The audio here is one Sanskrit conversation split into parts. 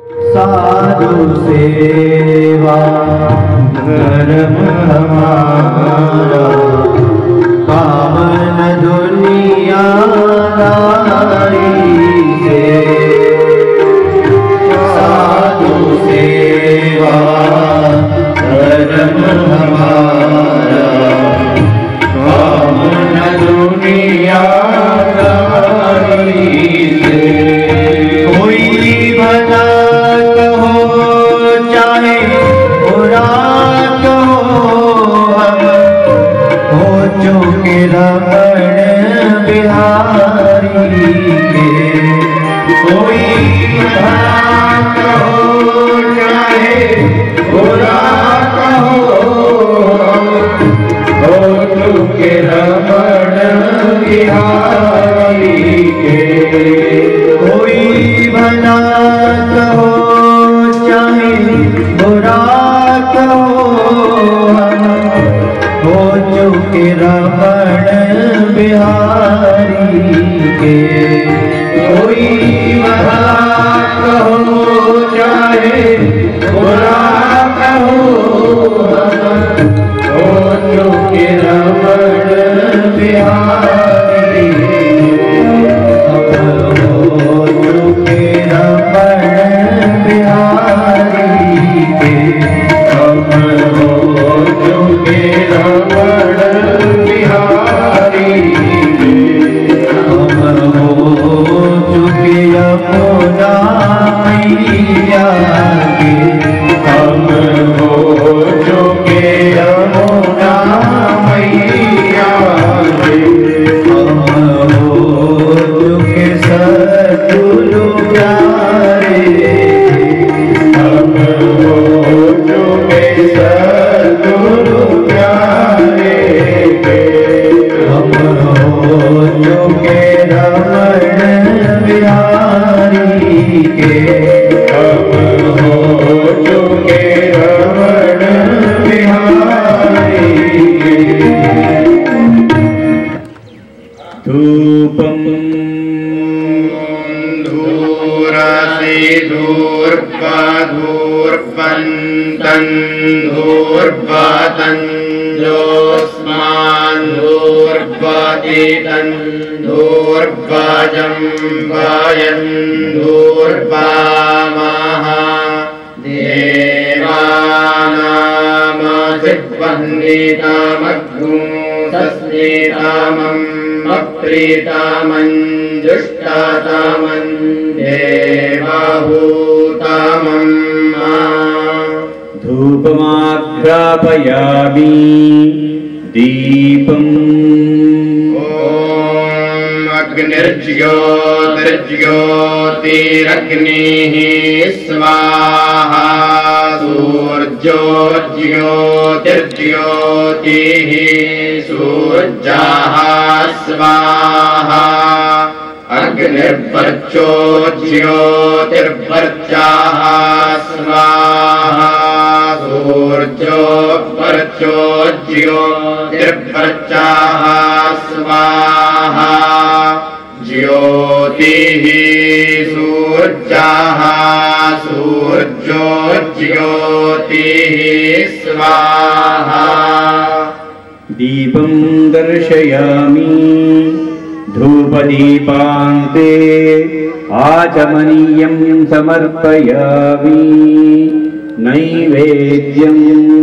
साधु सेवा धर्म हमारा, पावन दुनिया से। साधु सेवा धर्म हमारा, पावन दुनिया से। कोई भला कहो चाहे बुरा कहो, हम हो चुके रमण बिहारी के। कोई भला कहो चाहे बुरा कहो, हो चुके रमण बिहारी के। कोई भला कहो चाहे बुरा कहो, हम हो चुके रमण बिहारी के। कोई भला कहो चाहे बुरा कहो, हो चुके रमण बिहारी के। हम हो चुके रमण बिहारी के। हम हो चुके यमुना मैया के। हम हो चुके यमुना मैया के। हम हो चुके सद्गुरु प्यारे। हम हो चुके सद्गुरु प्यारे के। हम हो चुके रमण बिहारी के। हम हो चुके रमण बिहारी के। धूपम धूरसे धूर्पधूर्पन्तन् धूर्पतं जोस्मान् धूर्पतितं धूर्पजं वायं धूर्पामः देवानामसिद्वन्दितामग्गुं तस्मेतामम् अप्रीतामं दुष्टातामं देवाभूतामं धूपमाघ्रापयामि दीपम्। ॐ अग्निर्ज्योतिर्ज्योतिरग्निः स्वाहा, सूर्योज्योतिर्ज्योतिः सूर्यः स्वाहा। अग्निर्वर्चो ज्योतिर्वर्चः स्वाहा, सूर्योर्वर्चो ज्योतिर्वर्चः स्वाहा। ज्योतिः सूर्यः सूर्यो ज्योतिः स्वाहा। दीपं दर्शयामि धूपदीपान्ते आचमनीयं समर्पयामि। नैवेद्यं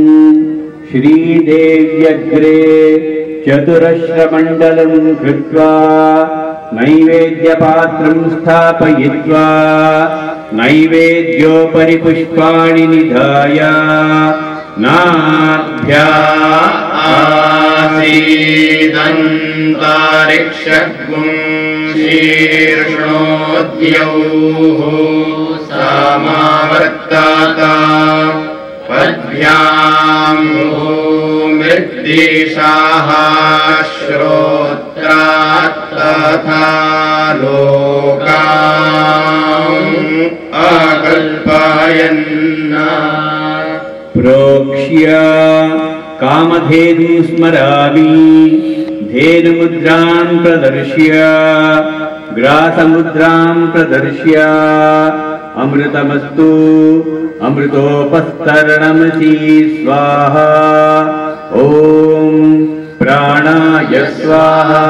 श्रीदेव्यग्रे चतुरश्रमण्डलं कृत्वा नैवेद्यपात्रं स्थापयित्वा नैवेद्योपरि पुष्पाणि निधाय नाभ्या आसीदन्तरिक्षगुं शीर्षोद्यौः समावर्तता। पद्भ्यां भूमिर्दिशाः श्रोत्रात् तथा लोकान् अकल्पयन्। प्रोक्ष्य कामधेनुं स्मरामि धेनुमुद्रां प्रदर्श्य ग्रासमुद्रां प्रदर्श्य अमृतमस्तु अमृतोपस्तरणमसि स्वाहा ॐ प्राणाय स्वाहा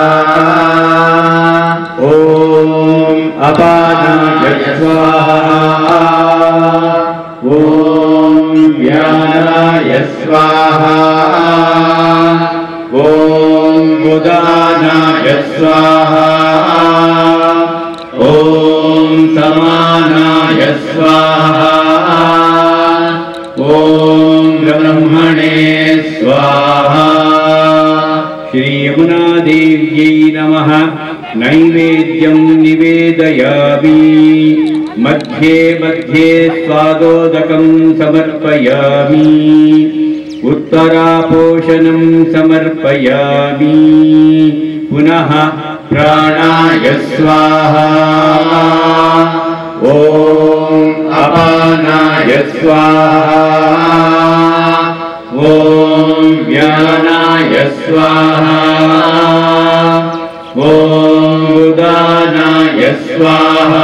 ॐ अपानाय स्वाहा ॐ व्यानाय स्वाहा ॐ उदानाय स्वाहा ॐ समानाय स्वाहा ॐ ब्रह्मणे स्वाहा। श्री यमुनादेव्यै नमः। नैवेद्यं निवेदयामि। मध्ये मध्ये स्वादोदकं समर्पयामि। उत्तरापोषणं समर्पयामि। पुनः प्राणाय स्वाहा ॐ अपानाय स्वाहा ॐ व्यानाय स्वाहा ॐ उदानाय स्वाहा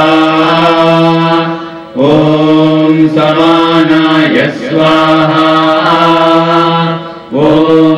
ॐ समानाय स्वाहा ॐ